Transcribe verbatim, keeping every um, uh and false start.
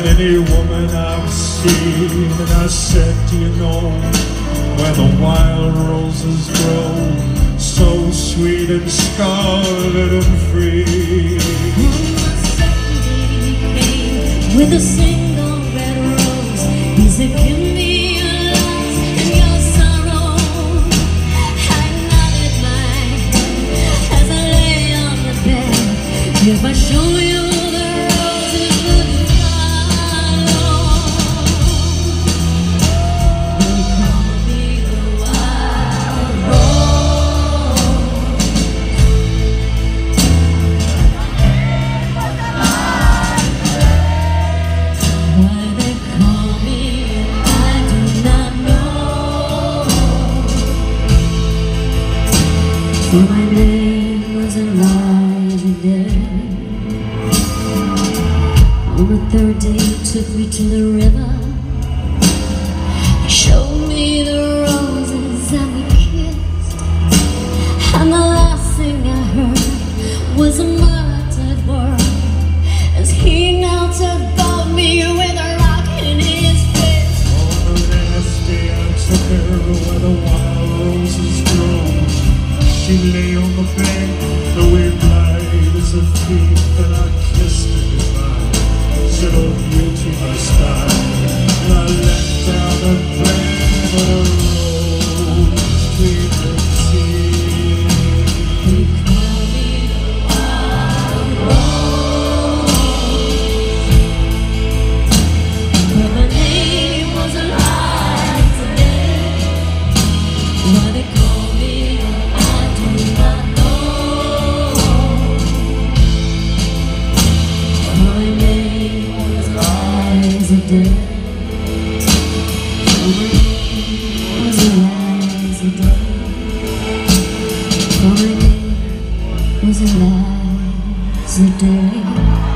than any woman I've seen. And I said, do you know where the wild roses grow, so sweet and scarlet and free? On a certain day he came with a single red rose. He said, give me your love and your sorrow. I nodded my head as I lay on the bed. If I show you the roses wouldn't follow. They call me the wild rose. Why they call me, I do not know. For my name was Elijah Day. On the third day he took me to the river. He showed me the roses and we kissed. And the last thing I heard was a muttered word as he knelt above me with a rock in his fist. On the last day I took her where the wild roses grow. She lay on the bank, the wind light as a thief, and I kissed her goodbye. Said, oh beauty must die. And I let down a thread of a rose between the tears. They call me the wild rose, but my name was Elijah Day. Why they call me, I do not know. My name was Elijah Day. My name was Elijah Day. My name was Elijah Day.